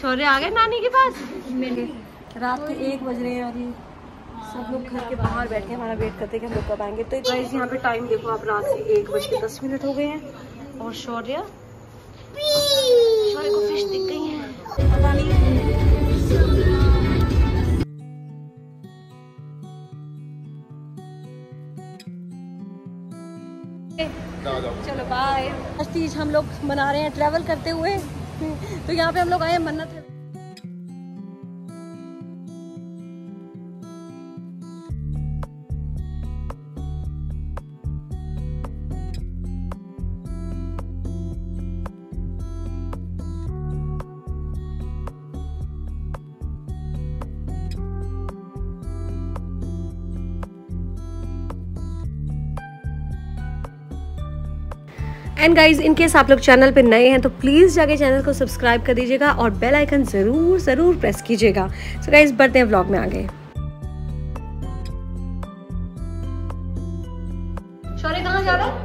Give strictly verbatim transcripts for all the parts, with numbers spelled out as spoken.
शौर्य आ गए नानी के पास। रात के एक बज रहे हैं और ये सब लोग घर के बाहर बैठे हैं, हमारा वेट करते हैं कि हम लोग कब आएंगे। तो गाइस यहाँ पे टाइम देखो आप, रात के एक बज के दस मिनट हो गए हैं और शौर्य शौर्य को फिश दिख गई है, पता नहीं। चलो बाय। आज तीज हम लोग मना रहे हैं ट्रैवल करते हुए। तो यहाँ पे हम लोग आए हैं मन्नत है। एंड गाइज इन केस आप लोग चैनल पे नए हैं तो प्लीज़ जाके चैनल को सब्सक्राइब कर दीजिएगा और बेल आइकन ज़रूर ज़रूर प्रेस कीजिएगा। सो गाइज बढ़ते हैं व्लॉग में आगे। शौर्य कहाँ जा रहा है?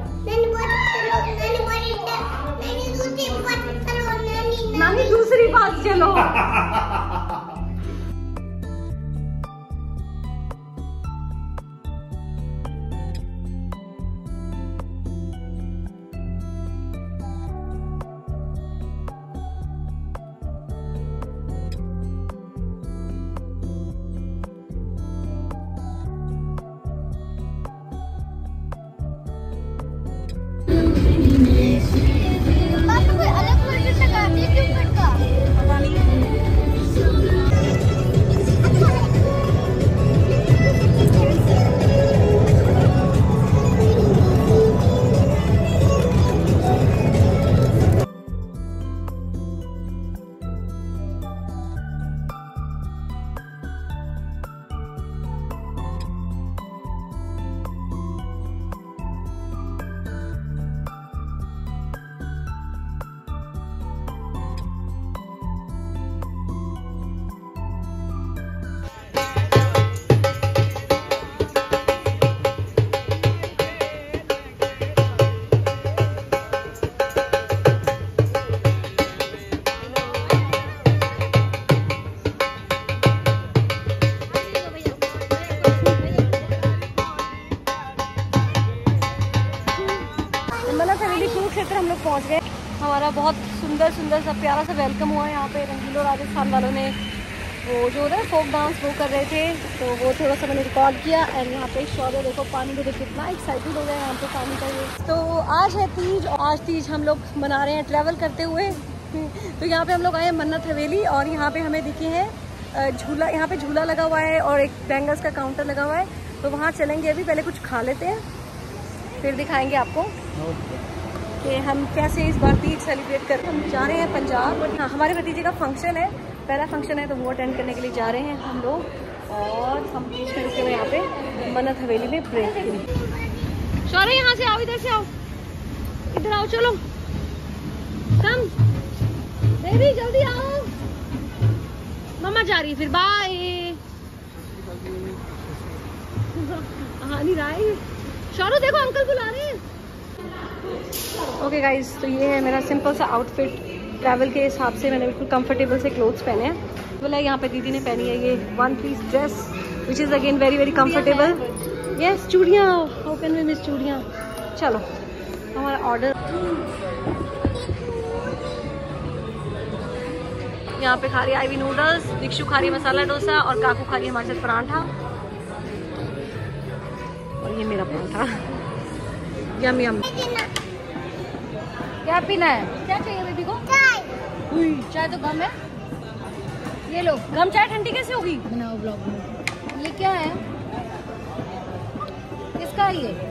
नानी दूसरी बात चलो। कुरुक्षेत्र हम लोग पहुंच गए। हमारा बहुत सुंदर सुंदर सा प्यारा सा वेलकम हुआ है यहाँ पे। रंगीलो राजस्थान वालों ने वो जो है फोक डांस वो कर रहे थे, तो वो थोड़ा सा मैंने रिकॉर्ड किया। एंड यहाँ पे शौर्य देखो पानी को देख कितना एक्साइटेड हो गया यहाँ पे पानी का ये। तो आज है तीज, आज तीज हम लोग मना रहे हैं ट्रैवल करते हुए। तो यहाँ पे हम लोग आए हैं मन्नत हवेली और यहाँ पे हमें दिखे हैं झूला, यहाँ पे झूला लगा हुआ है और एक बैंगल्स का काउंटर लगा हुआ है। तो वहाँ चलेंगे, अभी पहले कुछ खा लेते हैं फिर दिखाएंगे आपको कि हम कैसे इस बार तीज सेलिब्रेट कर। हम जा रहे हैं पंजाब। हाँ, हमारे भतीजे का फंक्शन है, पहला फंक्शन है, तो वो अटेंड करने के लिए जा रहे हैं हम लोग। और हम बीच में रुके हुए यहाँ पे मन्नत हवेली में ब्रेक के लिए। शौर्य यहाँ से आओ, इधर से आओ, इधर आओ, चलो कम बेबी जल्दी आओ। मम्मा जा रही है फिर, बाय। हाँ नहीं राय, शौर्य देखो अंकल बुला रहे हैं। ओके गाइज, तो ये है मेरा सिंपल सा आउटफिट। ट्रैवल के हिसाब से मैंने बिल्कुल कंफर्टेबल से क्लोथ्स पहने हैं। बोला यहाँ पे दीदी ने पहनी है ये one piece dress which is again very very comfortable. Yes चूड़ियाँ, हाउ कैन वी मिस चूड़ियाँ। चलो हमारा ऑर्डर यहाँ पे खा रही है आईवी नूडल्स, दीक्षु खा रही है मसाला डोसा और काकू खा रही है हमारे साथ पराठा। और ये मेरा पराठा। यम यम। क्या पीना है? क्या चाहिए बेबी को? चाय। चाय तो गम है, ये लो। गम चाय ठंडी कैसे होगी? बनाओ ब्लॉग में। ये क्या है? किसका है ये?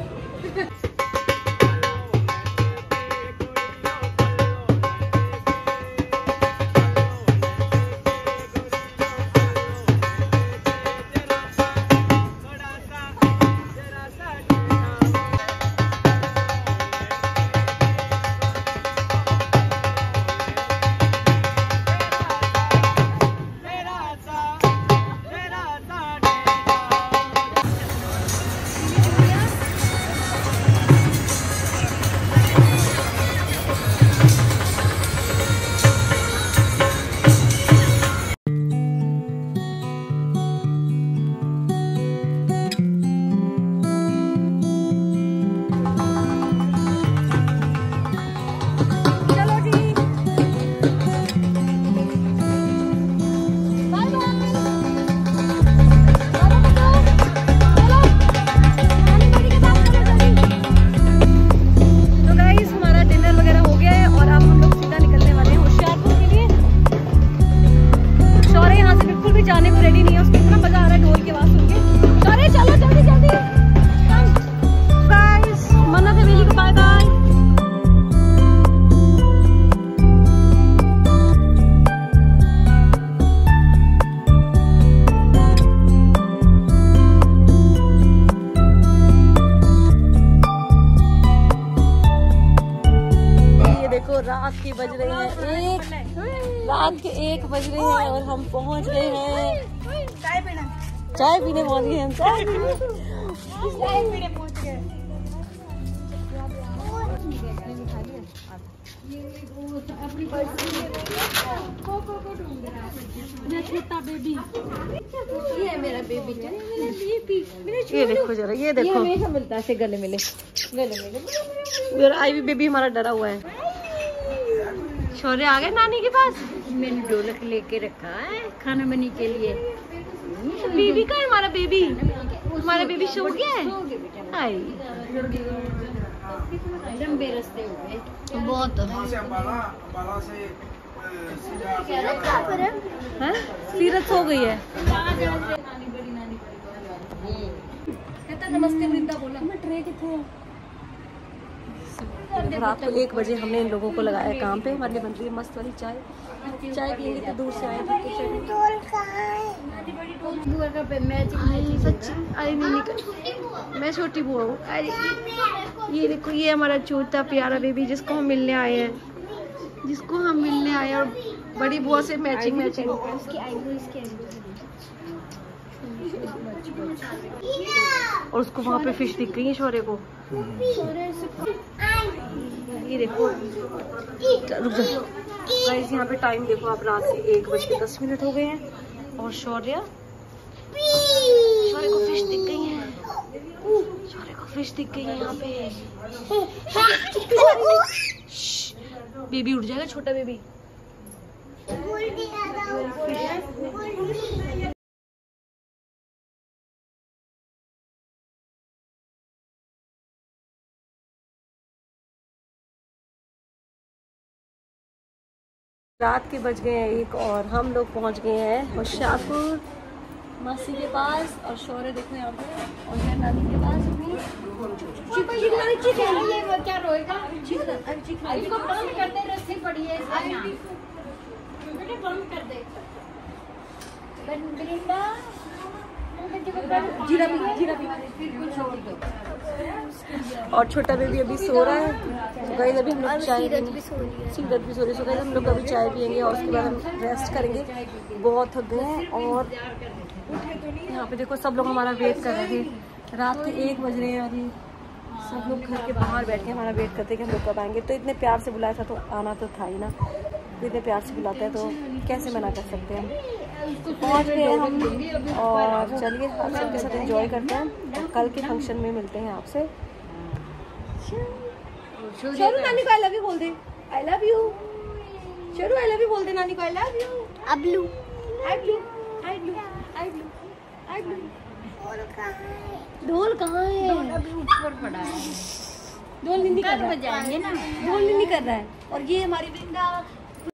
रात के बज रहे हैं एक, रात के एक बज रहे हैं और हम पहुंच गए हैं चाय पीने। चाय पीने पहुंच गए हम, चाय पीने पहुंच गए। छोटा बेबी, ये मेरा बेबी, ये देखो जरा, ये देखो, ये हमेशा मिलता है गले मिले, गले मिले। मेरा आई भी बेबी हमारा डरा हुआ है। शौर्य आ गए नानी के पास। मैंने ढोलक लेके रखा है खाना बनाने के लिए। बेबी का है हमारा बेबी, हमारा बेबी सो गया है। आई लंबे रास्ते हो गए बहुत। सीरत हो गई है। नमस्ते वृंदा बोला। ट्रे कितने रात को एक बजे हमने इन लोगों को लगाया काम पे। हमारे लिए बन रही है मस्त वाली चाय। चाय पियेंगे तो दूर से आए थे। मैं छोटी बुआ हूँ। ये देखो, ये हमारा छोटा प्यारा बेबी जिसको हम मिलने आए हैं, जिसको हम मिलने आए हैं और बड़ी बुआ से मैचिंग मैचिंग। और उसको वहाँ पे फिश दिख गई है शौर्य को। ये देखो, रुक जाओ गाइस, यहाँ पे टाइम देखो आप, रात के एक बज के दस मिनट हो गए हैं और शौर्य शौर्य को फिश दिख गई है। शौर्य को फिश दिख गई है यहाँ पे। बेबी उठ जाएगा, छोटा बेबी। रात के बज गए हैं एक और हम लोग पहुंच गए हैं होशियारपुर मासी के पास। और शौर्य देखो यहाँ पे, और मैं नानी के पास अपनी। ये वो क्या रोएगा? इसको बंद कर दे, रस्सी पड़ी है बेटे, बंद कर दे। जीरा भी, जीरा भी छोड़ दो। और छोटा बेबी अभी सो रहा है। तो गाइस अभी हम लोग चाय पियेंगे। सीरत भी सो रही है। तो गाइस हम लोग अभी चाय पियेंगे और उसके बाद हम रेस्ट करेंगे। बहुत थक गए हैं। और यहाँ पे देखो सब लोग हमारा वेट कर रहे थे। रात के एक बज रहे हैं और ये सब लोग घर के बाहर बैठ के हमारा वेट करते कि हम लोग कब आएंगे। तो इतने प्यार से बुलाया था तो आना तो था ही ना। इतने प्यार से बुलाते हैं तो कैसे मना कर सकते हैं। पहुँच गए हम और चलिए आप सबके साथ एंजॉय करते हैं। कल के फंक्शन में मिलते हैं आपसे। शरू नानी को आई लव यू बोल दे। आई लव यू शरू, आई लव यू बोल दे नानी को। I love you. अबलू I blue, I blue, I blue, I blue. ढोल कहाँ है? अभी ऊपर पड़ा है। ढोल नहीं कर रहा है। बजाएंगे ना, ढोल नहीं कर रहा है। और ये हमारी वृंदा